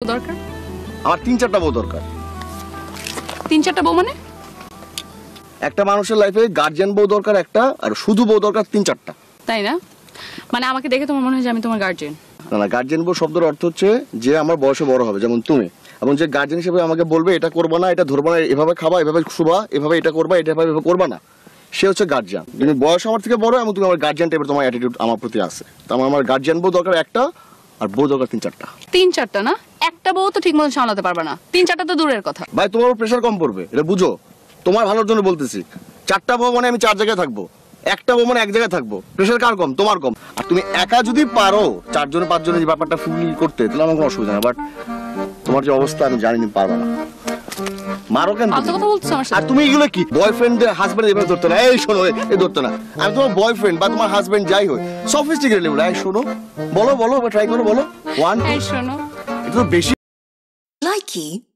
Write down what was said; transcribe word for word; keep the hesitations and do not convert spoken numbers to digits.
দরকার? আমার তিন চারটা বউ দরকার। তিন চারটা বউ মানে? একটা মানুষের লাইফে গার্জিয়ান বউ দরকার একটা, আর শুধু বউ দরকার তিন চারটা। তাই না? মানে আমাকে দেখে তোমার মনে হয় যে আমি তোমার গার্জিয়ান? না না, গার্জিয়ান বউ শব্দের অর্থ হচ্ছে যে আমার বয়সে বড় হবে, যেমন তুমি, এবং যে গার্জিয়ান হিসেবে আমাকে বলবে এটা করবা না, এটা ধরবা না, এভাবে খাবা, এভাবে শুবা, এভাবে এটা করবা, এটা এভাবে করবা না, সে হচ্ছে গার্জিয়ান। তুমি বয়স আমার থেকে বড় এবং তুমি আমার গার্জিয়ান টাইপের তোমার অ্যাটিটিউড আমার প্রতি আছে, তো আমার গার্জিয়ান বউ দরকার একটা, আর বউ দরকার তিন চারটা। তিন চারটা না? একটা বউ তো ঠিক মতো সামলাতে পারবে না, তিন চারটা তো দূরের কথা। ভাই তোমার প্রেশার কম পড়বে, এটা বুঝো, তোমার ভালোর জন্য বলতেছি। চারটা বউ মানে আমি চার জায়গায় থাকবো, একটা বউ মানে এক জায়গায় থাকবো, প্রেশার কার কম? তোমার কম। আর তুমি একা যদি পারো চারজনে পাঁচজনে যে ব্যাপারটা ফুল করতে, তাহলে আমার কোনো অসুবিধা না, বাট তোমার যে অবস্থা আমি জানি না, পারবে না। মারো কেন? আর তুমি এগুলো কি বয়ফ্রেন্ড হাজবেন্ড এভাবে ধরতে না, এই শোনো এই ধরতে না, আমি তোমার বয়ফ্রেন্ড বা তোমার হাজবেন্ড যাই হোক, সফিস্টিকেটেড লেভেল। এই শোনো, বলো বলো ট্রাই করো, বলো ওয়ান, এই শোনো, এটা তো বেশি। Likey